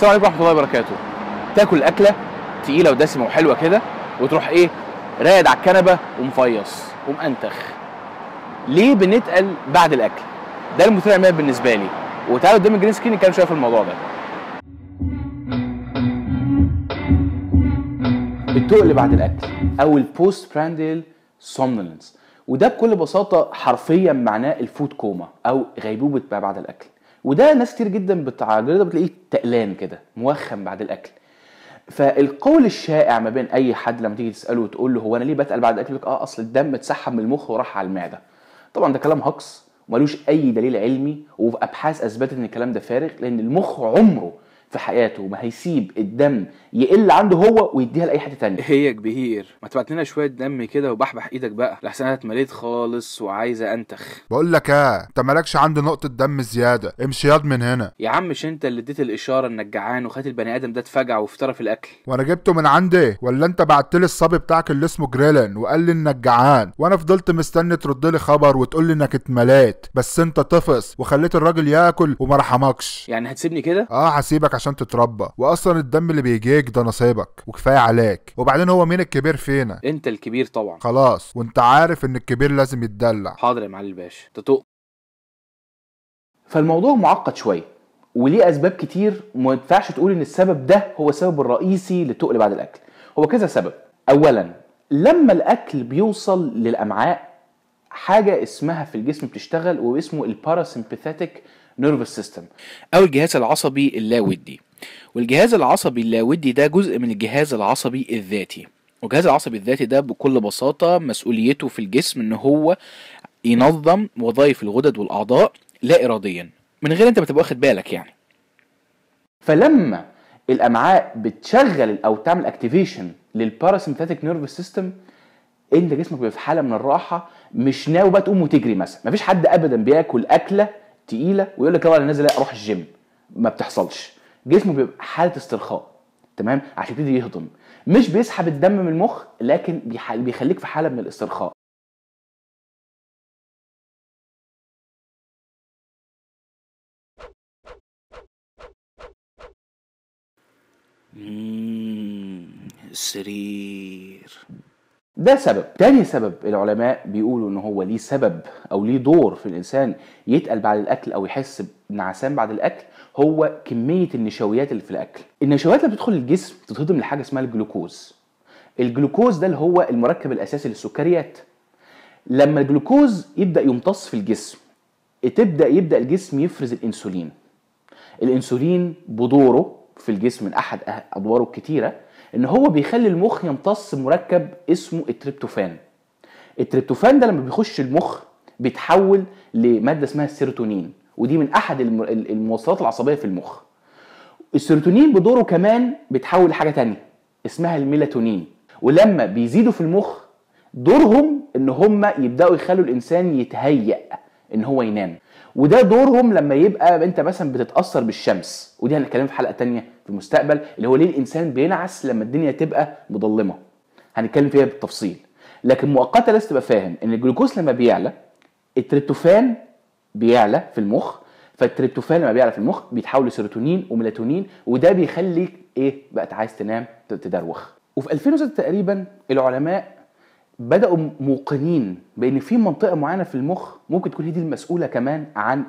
السلام عليكم ورحمه الله وبركاته. تاكل اكله تقيله ودسمه وحلوه كده وتروح ايه راقد على الكنبه ومفيص ومأنتخ. ليه بنتقل بعد الاكل؟ ده المثير للعنايه بالنسبه لي. وتعالوا قدام الجرين سكرين نتكلم شويه في الموضوع ده. التقل بعد الاكل او البوست برانديال سومنولنس، وده بكل بساطه حرفيا معناه الفود كوما او غيبوبه ما بعد الاكل. وده ناس كتير جدا بتعجرده بتلاقيه تقلان كده موخم بعد الاكل. فالقول الشائع ما بين اي حد لما تيجي تساله وتقول له هو انا ليه بتقل بعد الاكل، يقول لك اصل الدم اتسحب من المخ وراح على المعده. طبعا ده كلام هكس ومالوش اي دليل علمي، وابحاث اثبتت ان الكلام ده فارغ، لان المخ عمره في حياته ما هيسيب الدم يقل عنده هو ويديها لاي حته ثانيه. هي يا كبير ما تبعت لنا شويه دم كده وبحبح ايدك بقى، لحسن انا اتمليت خالص وعايزه انتخ. بقول لك انت مالكش عندي نقطه دم زياده، امشي ياض من هنا. يا عم مش انت اللي اديت الاشاره انك جعان وخدت البني ادم ده اتفجع وافترى في الاكل؟ وانا جبته من عندي ولا انت بعت لي الصبي بتاعك اللي اسمه جريلن وقال لي انك جعان، وانا فضلت مستني ترد لي خبر وتقول لي انك اتمليت، بس انت طفس وخليت الراجل ياكل وما رحمكش. يعني هتسيبني كده؟ هسيبك عشان تتربى، واصلا الدم اللي بيجيك ده نصيبك وكفايه عليك. وبعدين هو مين الكبير فينا؟ انت الكبير طبعا. خلاص، وانت عارف ان الكبير لازم يتدلع. حاضر يا معالي الباشا تطق. فالموضوع معقد شويه وليه اسباب كتير، وما ينفعش تقول ان السبب ده هو السبب الرئيسي للتقل بعد الاكل. هو كذا سبب. اولا، لما الاكل بيوصل للامعاء حاجه اسمها في الجسم بتشتغل واسمه الباراسمباثيك نيرفس سيستم او الجهاز العصبي اللاودي. والجهاز العصبي اللاودي ده جزء من الجهاز العصبي الذاتي. والجهاز العصبي الذاتي ده بكل بساطة مسؤوليته في الجسم ان هو ينظم وظائف الغدد والاعضاء لا اراديا من غير انت ما تبقى واخد بالك يعني. فلما الامعاء بتشغل او تعمل اكتيفيشن للباراسمباثيك نيرفس سيستم، انت جسمك بيبقى في حاله من الراحه، مش ناوي بقى تقوم وتجري مثلا. مفيش حد ابدا بياكل اكله تقيله ويقول لك لا انا نازل اروح الجيم، ما بتحصلش. جسمه بيبقى حاله استرخاء، تمام، عشان يبتدي يهضم. مش بيسحب الدم من المخ، لكن بيخليك في حاله من الاسترخاء. السرير ده سبب. تاني سبب العلماء بيقولوا ان هو ليه سبب او ليه دور في الانسان يتقل بعد الاكل او يحس بنعسان بعد الاكل، هو كميه النشويات اللي في الاكل. النشويات اللي بتدخل الجسم بتتهضم لحاجه اسمها الجلوكوز. الجلوكوز ده اللي هو المركب الاساسي للسكريات. لما الجلوكوز يبدا يمتص في الجسم يبدا الجسم يفرز الانسولين. الانسولين بدوره في الجسم من احد ادواره الكتيره ان هو بيخلي المخ يمتص مركب اسمه التريبتوفان. التريبتوفان ده لما بيخش المخ بيتحول لماده اسمها السيروتونين، ودي من احد الموصلات العصبيه في المخ. السيروتونين بدوره كمان بيتحول لحاجه تانية اسمها الميلاتونين، ولما بيزيدوا في المخ دورهم ان هم يبداوا يخلوا الانسان يتهيأ ان هو ينام. وده دورهم لما يبقى انت مثلا بتتاثر بالشمس، ودي هنتكلم في حلقه تانية في المستقبل اللي هو ليه الانسان بينعس لما الدنيا تبقى مظلمه، هنتكلم فيها بالتفصيل. لكن مؤقتا لازم تبقى فاهم ان الجلوكوز لما بيعلى التريبتوفان بيعلى في المخ، فالتريبتوفان لما بيعلى في المخ بيتحول لسيروتونين وميلاتونين، وده بيخليك بقت عايز تنام تدروخ. وفي 2006 تقريبا العلماء بدأوا موقنين بأن في منطقة معينة في المخ ممكن تكون هي دي المسؤولة كمان عن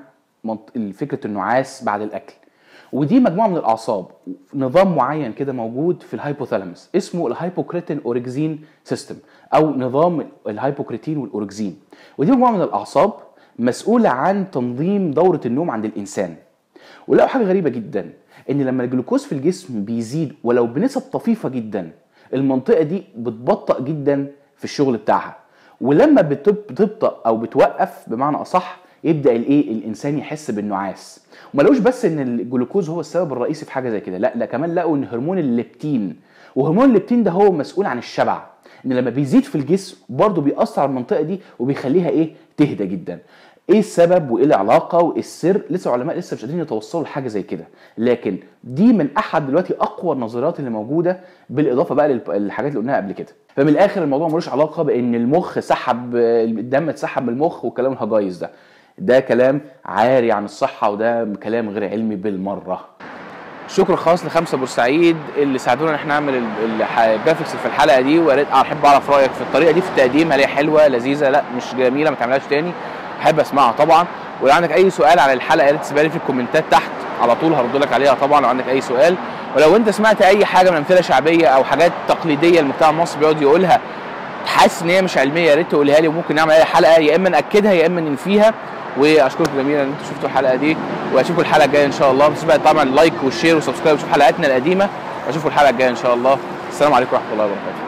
فكرة النعاس بعد الأكل. ودي مجموعة من الأعصاب، نظام معين كده موجود في الهايبوثالاموس اسمه الهايبوكريتين أوركزين سيستم أو نظام الهايبوكريتين والأوركزين. ودي مجموعة من الأعصاب مسؤولة عن تنظيم دورة النوم عند الإنسان. ولقوا حاجة غريبة جدا، إن لما الجلوكوز في الجسم بيزيد ولو بنسب طفيفة جدا، المنطقة دي بتبطأ جدا في الشغل بتاعها. ولما بتبطأ او بتوقف بمعنى اصح يبدا الانسان يحس بالنعاس. وما لقوش بس ان الجلوكوز هو السبب الرئيسي في حاجه زي كده، لا كمان لقوا ان هرمون الليبتين، وهرمون الليبتين ده هو مسؤول عن الشبع، ان لما بيزيد في الجسم برضه بيأثر على المنطقه دي وبيخليها تهدى جدا. ايه السبب وايه العلاقه وايه السر؟ لسه العلماء لسه مش قادرين يتوصلوا لحاجه زي كده، لكن دي من احد دلوقتي اقوى النظريات اللي موجوده، بالاضافه بقى للحاجات اللي قلناها قبل كده. فمن الاخر الموضوع ملوش علاقه بان المخ سحب الدم اتسحب من المخ والكلام الهجايز ده كلام عاري عن الصحه، وده كلام غير علمي بالمره. شكر خاص ل5 بورسعيد اللي ساعدونا ان احنا نعمل الجرافيكس في الحلقه دي، ويا ريت احب اعرف رايك في الطريقه دي في التقديم، هل هي حلوه لذيذه لا مش جميله ما تعملهاش تاني، احب اسمعها طبعا. ولو عندك اي سؤال على الحلقه يا ريت تسيبها لي في الكومنتات تحت، على طول هرد لك عليها طبعا لو عندك اي سؤال. ولو انت سمعت اي حاجه من امثله شعبيه او حاجات تقليديه المجتمع المصري بيقعد يقولها حاسس ان هي مش علميه، يا ريت تقولها لي وممكن نعمل اي حلقه يا اما ناكدها يا اما ننفيها. واشكركم جميعا ان انتم شفتوا الحلقه دي، واشوفكم الحلقه الجايه ان شاء الله. بس بقى طبعا لايك والشير والسبسكرايب وشوف حلقاتنا القديمه، واشوفكم الحلقه الجايه ان شاء الله. السلام عليكم ورحمه الله وبركاته.